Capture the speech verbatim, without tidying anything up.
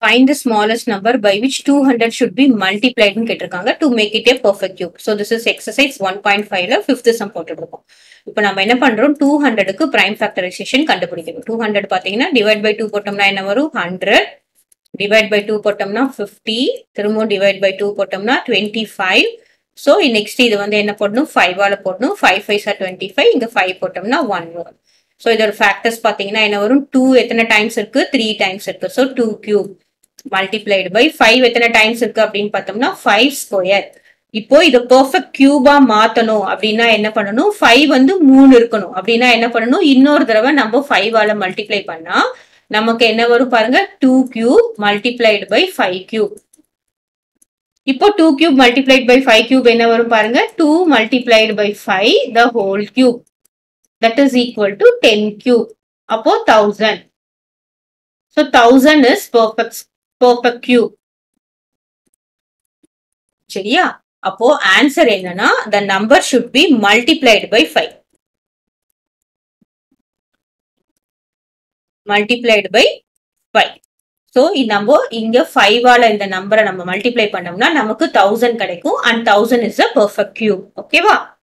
Find the smallest number by which two hundred should be multiplied னு கேட்டிருக்காங்க to make it a perfect cube. So this is exercise one point five ல fifth sum போட்டுருக்கோம். இப்போ நம்ம என்ன பண்றோம் two hundred க்கு prime factorization கண்டுபிடிக்கணும். two hundred பாத்தீங்கன்னா divide by two போட்டோம்னா என்ன வரும் one hundred, divide by two போட்டோம்னா fifty, திரும்ப divide by two போட்டோம்னா twenty-five. So next இது வந்து என்ன போடணும் five ஆல போடணும். five fives are twenty-five, இங்க five போட்டோம்னா one வரும். So இதோட factors பாத்தீங்கன்னா என்ன வரும் two எத்தனை times இருக்கு three times இருக்கு. So two cube multiplied by five எத்தனை times இருக்கு அப்படின்னு பார்த்தோம்னா five square. இப்போ இது பெர்ஃபெக்ட் கியூபா மாத்தணும் அப்படின்னா என்ன பண்ணணும் five வந்து மூணு இருக்கணும் அப்படின்னா என்ன பண்ணணும் இன்னொரு தடவை நம்ம five ஆல மல்டிப்ளை பண்ணா நமக்கு என்ன வரும் பாருங்க two cube multiplied by five cube. இப்போ two cube multiplied by five cube என்ன வரும் பாருங்க two multiplied by five the whole cube, that is equal to ten cube. அப்போ one thousand. So one thousand is perfect perfect cube. சரியா? அப்போ answer என்னன்னா the number should be multiplied by five. Multiplied by five. So நம்ம இங்க five ஆல இந்த நம்பரை நம்ம மல்டிப்ளை பண்ணோம்னா நமக்கு one thousand கிடைக்கும் and one thousand is a perfect cube. ஓகேவா?